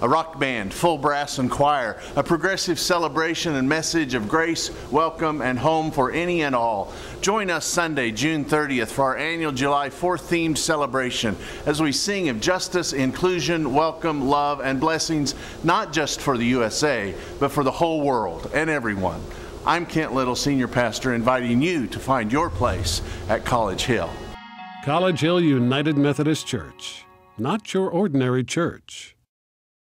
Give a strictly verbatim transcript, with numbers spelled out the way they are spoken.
a rock band, full brass and choir, a progressive celebration and message of grace, welcome, and home for any and all. Join us Sunday, June thirtieth for our annual July fourth themed celebration as we sing of justice, inclusion, welcome, love, and blessings, not just for the U S A, but for the whole world and everyone. I'm Kent Little, Senior Pastor, inviting you to find your place at College Hill. College Hill United Methodist Church, not your ordinary church.